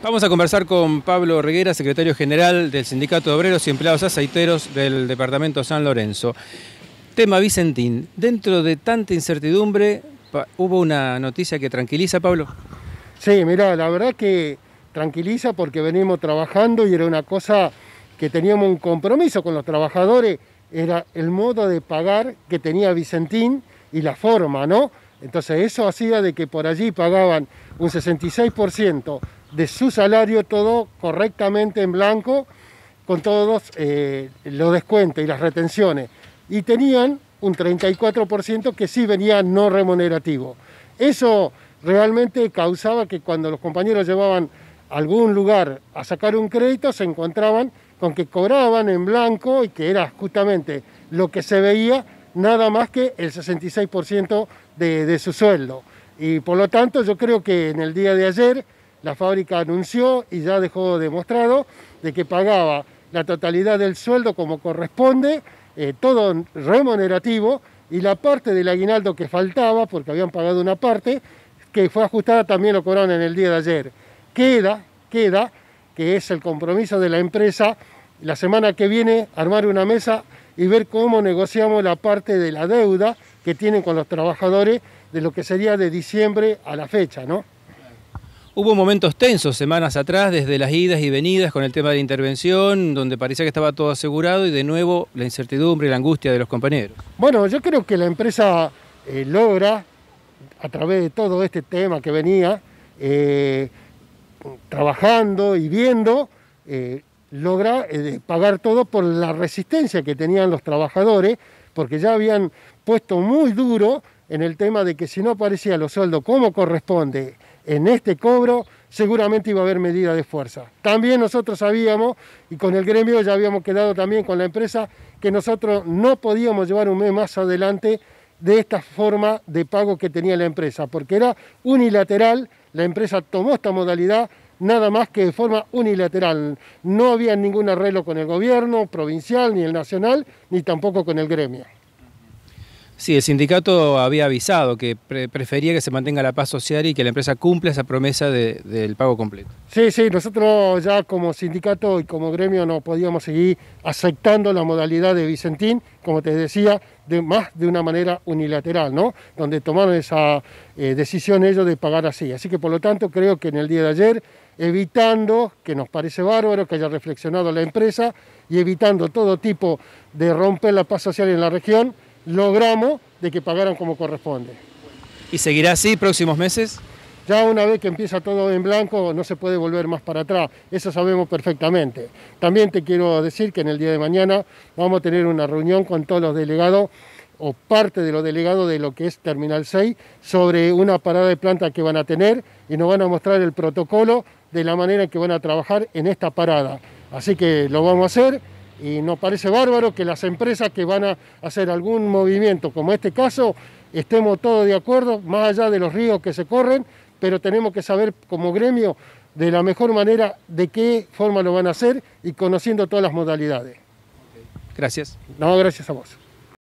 Vamos a conversar con Pablo Reguera, secretario general del Sindicato de Obreros y Empleados Aceiteros del Departamento San Lorenzo. Tema Vicentín. Dentro de tanta incertidumbre, ¿hubo una noticia que tranquiliza, Pablo? Sí, mirá, la verdad que tranquiliza porque venimos trabajando y era una cosa que teníamos un compromiso con los trabajadores, era el modo de pagar que tenía Vicentín y la forma, ¿no? Entonces eso hacía de que por allí pagaban un 66% de su salario, todo correctamente en blanco, con todos los descuentos y las retenciones. Y tenían un 34% que sí venía no remunerativo. Eso realmente causaba que cuando los compañeros llevaban a algún lugar a sacar un crédito, se encontraban con que cobraban en blanco y que era justamente lo que se veía, nada más que el 66% de su sueldo. Y por lo tanto yo creo que en el día de ayer la fábrica anunció y ya dejó demostrado de que pagaba la totalidad del sueldo como corresponde, todo remunerativo, y la parte del aguinaldo que faltaba, porque habían pagado una parte, que fue ajustada, también lo cobraron en el día de ayer. Queda, que es el compromiso de la empresa, la semana que viene armar una mesa y ver cómo negociamos la parte de la deuda que tienen con los trabajadores de lo que sería de diciembre a la fecha, ¿no? Hubo momentos tensos semanas atrás, desde las idas y venidas con el tema de la intervención, donde parecía que estaba todo asegurado y de nuevo la incertidumbre y la angustia de los compañeros. Bueno, yo creo que la empresa logra, a través de todo este tema que venía trabajando y viendo, logra pagar todo por la resistencia que tenían los trabajadores, porque ya habían puesto muy duro en el tema de que si no aparecía los sueldos como corresponde en este cobro, seguramente iba a haber medida de fuerza. También nosotros sabíamos, y con el gremio ya habíamos quedado también con la empresa, que nosotros no podíamos llevar un mes más adelante de esta forma de pago que tenía la empresa, porque era unilateral, la empresa tomó esta modalidad nada más que de forma unilateral. No había ningún arreglo con el gobierno provincial, ni el nacional, ni tampoco con el gremio. Sí, el sindicato había avisado que prefería que se mantenga la paz social y que la empresa cumpla esa promesa del pago completo. Sí, nosotros ya como sindicato y como gremio no podíamos seguir aceptando la modalidad de Vicentín, como te decía, más de una manera unilateral, ¿no? Donde tomaron esa decisión ellos de pagar así. Así que por lo tanto creo que en el día de ayer, evitando, que nos parece bárbaro que haya reflexionado la empresa y evitando todo tipo de romper la paz social en la región, logramos de que pagaran como corresponde. ¿Y seguirá así próximos meses? Ya una vez que empieza todo en blanco no se puede volver más para atrás, eso sabemos perfectamente. También te quiero decir que en el día de mañana vamos a tener una reunión con todos los delegados o parte de los delegados de lo que es Terminal 6 sobre una parada de planta que van a tener y nos van a mostrar el protocolo de la manera en que van a trabajar en esta parada. Así que lo vamos a hacer. Y nos parece bárbaro que las empresas que van a hacer algún movimiento, como este caso, estemos todos de acuerdo, más allá de los ríos que se corren, pero tenemos que saber como gremio de la mejor manera de qué forma lo van a hacer y conociendo todas las modalidades. Gracias. No, gracias a vos.